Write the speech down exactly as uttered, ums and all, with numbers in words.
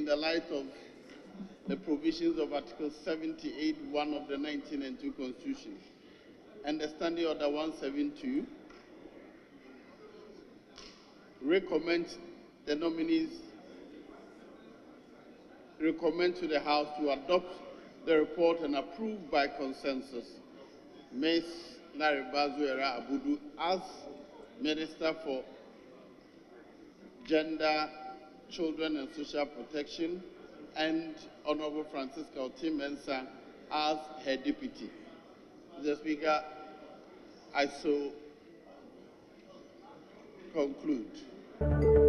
the light of the provisions of Article seventy-eight one of the nineteen ninety-two Constitution and the Standing Order one seventy-two, recommend the nominees, recommend to the House to adopt the report and approve by consensus Miz Lariba Zuweira Abudu as Minister for Gender, Children and Social Protection, and Honorable Francisca Oteng-Mensah as her deputy. Mister Speaker, I so conclude.